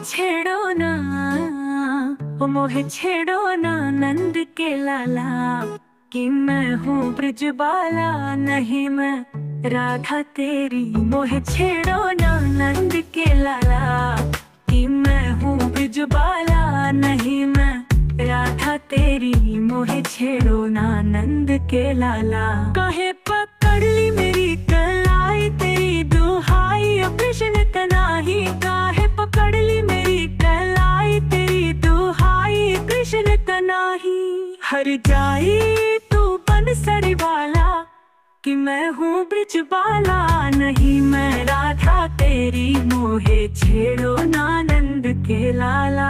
छेड़ो ना, ओ मोहे छेड़ो ना नंद के लाला, कि मैं हूँ ब्रजबाला नहीं मैं राधा तेरी। मोहे छेड़ो ना नंद के लाला, कि मैं हूँ ब्रजबाला नहीं मैं राधा तेरी। मोहे छेड़ो ना नंद के लाला। कहे पकड़ ली मेरी कलाई तेरी दुहाई, कृष्ण कनाही। काहे पकड़ ली मेरी कलाई तेरी दुहाई, कृष्ण कनाही। हर जाई तू बंसरी वाला, कि मैं हूँ ब्रजबाला नहीं मैं राधा तेरी। मोहे छेड़ो ना नंद के लाला।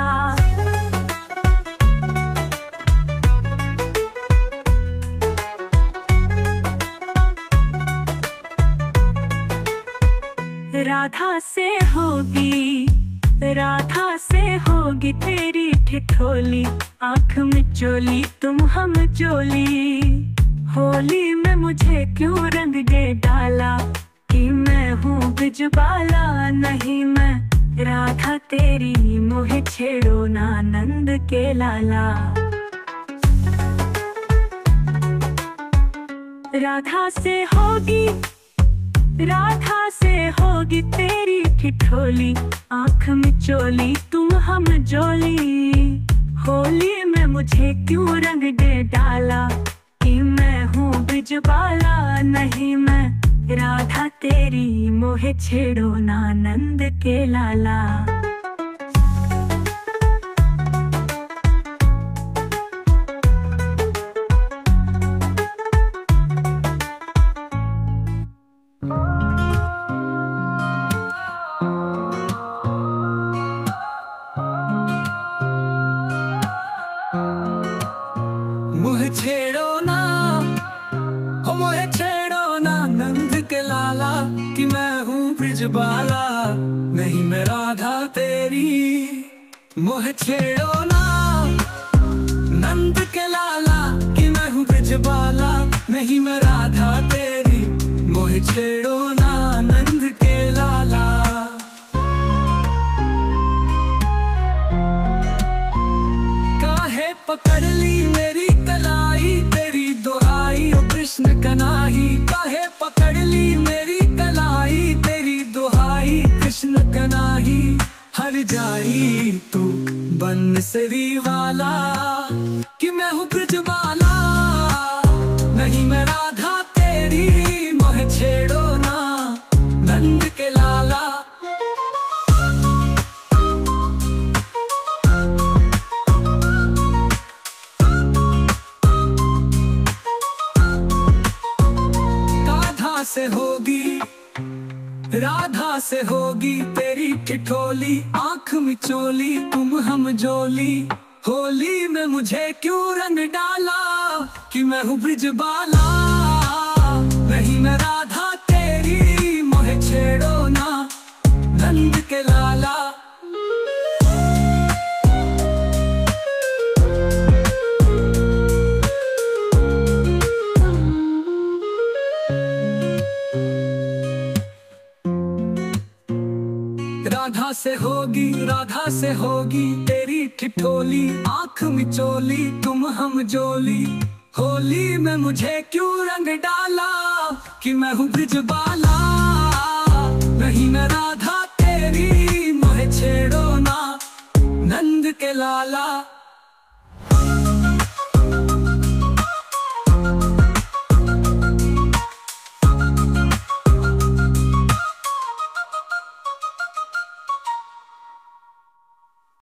राधा से होगी, राधा से होगी तेरी ठिठोली, आँख में चोली तुम हम चोली। होली में मुझे क्यों रंग दे डाला, कि मैं हूँ ब्रजबाला नहीं मैं राधा तेरी। मोहे छेड़ो ना नंद के लाला। राधा से होगी, राधा से होगी तेरी ठिठोली, आँख में चोली तुम हम जोली। होली में मुझे क्यों रंग दे डाला, कि मैं हूँ ब्रजबाला नहीं मैं राधा तेरी। मोहे छेड़ो ना नंद के लाला। मोहे छेड़ो ना, हो मोहे छेड़ो ना नंद के लाला, कि मैं हूँ ब्रजबाला नहीं मैं राधा तेरी। मोहे छेड़ो ना नंद के लाला, कि मैं हूँ ब्रजबाला नहीं मैं राधा तेरी। मोहे छेड़ो ना नंद के लाला। काहे पकड़ ली मेरी कलाई तेरी दुहाई, ओ कृष्ण कनाही। काहे पकड़ ली मेरी कलाई तेरी दुहाई, कृष्ण कनाही। हर जाई तू बंसरी वाला, कि मैं हूँ ब्रजबाला नहीं मैं राधा तेरी। मोहे छेड़ो ना नंद के लाला। से होगी, राधा से होगी तेरी ठिठोली, आँख में चोली तुम हम जोली। होली में मुझे क्यों रंग डाला, कि मैं हूँ ब्रजबाला नहीं मैं राधा तेरी। मोहे छेड़ो ना नंद के लाला। राधा से होगी तेरी ठिठोली, आँख में चोली तुम हम जोली। होली में मुझे क्यों रंग डाला, कि मैं हूँ ब्रजबाला नहीं मैं राधा तेरी। मोहे छेड़ो ना नंद के लाला।